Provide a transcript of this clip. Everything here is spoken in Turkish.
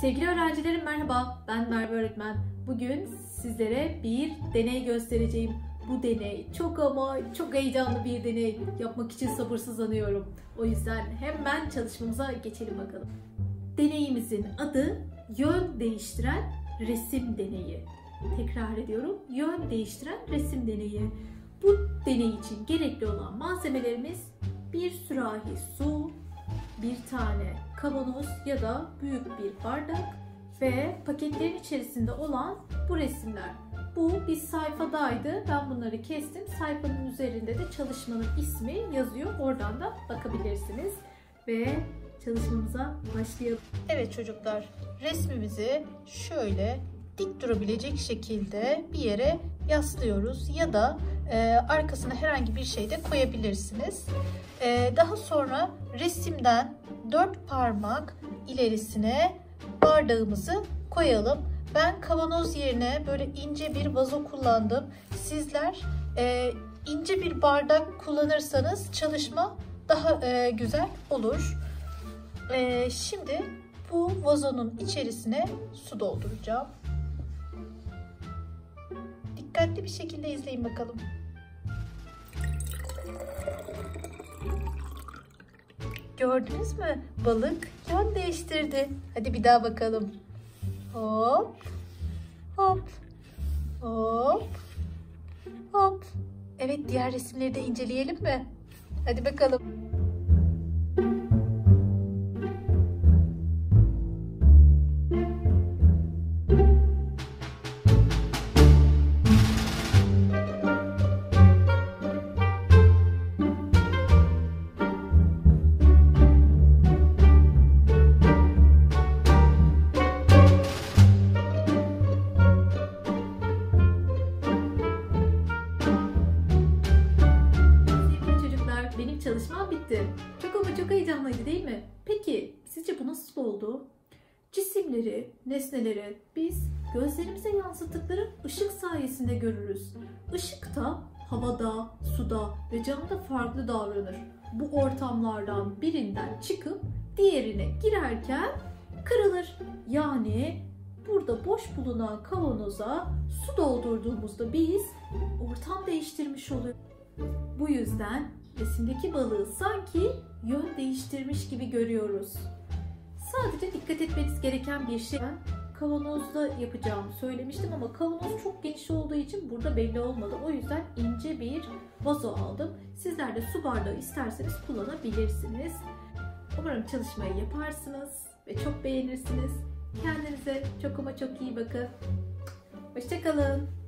Sevgili öğrencilerim merhaba, ben Merve öğretmen. Bugün sizlere bir deney göstereceğim. Bu deney çok ama çok heyecanlı bir deney. Yapmak için sabırsızlanıyorum. O yüzden hemen çalışmamıza geçelim bakalım. Deneyimizin adı yön değiştiren resim deneyi. Tekrar ediyorum, yön değiştiren resim deneyi. Bu deney için gerekli olan malzemelerimiz bir sürahi su, bir tane kavanoz ya da büyük bir bardak ve paketlerin içerisinde olan bu resimler. Bu bir sayfadaydı. Ben bunları kestim. Sayfanın üzerinde de çalışmanın ismi yazıyor. Oradan da bakabilirsiniz. Ve çalışmamıza başlayalım. Evet çocuklar, resmimizi şöyle dik durabilecek şekilde bir yere yaslıyoruz ya da arkasına herhangi bir şey de koyabilirsiniz. Daha sonra resimden 4 parmak ilerisine bardağımızı koyalım. Ben kavanoz yerine böyle ince bir vazo kullandım. Sizler ince bir bardak kullanırsanız çalışma daha güzel olur. Şimdi bu vazonun içerisine su dolduracağım. Dikkatli bir şekilde izleyin bakalım. Gördünüz mü? Balık yön değiştirdi. Hadi bir daha bakalım. Hop, hop, hop, hop. Evet, diğer resimleri de inceleyelim mi? Hadi bakalım. Benim çalışmam bitti. Çok ama çok heyecanlıydı değil mi? Peki sizce bu nasıl oldu? Cisimleri, nesneleri biz gözlerimize yansıttıkları ışık sayesinde görürüz. Işık da havada, suda ve camda farklı davranır. Bu ortamlardan birinden çıkıp diğerine girerken kırılır. Yani burada boş bulunan kavanoza su doldurduğumuzda biz ortam değiştirmiş oluyoruz. Bu yüzden resimdeki balığı sanki yön değiştirmiş gibi görüyoruz. Sadece dikkat etmeniz gereken bir şey, ben kavanozda yapacağımı söylemiştim ama kavanoz çok geniş olduğu için burada belli olmadı. O yüzden ince bir vazo aldım. Sizler de su bardağı isterseniz kullanabilirsiniz. Umarım çalışmayı yaparsınız ve çok beğenirsiniz. Kendinize çok ama çok iyi bakın. Hoşça kalın.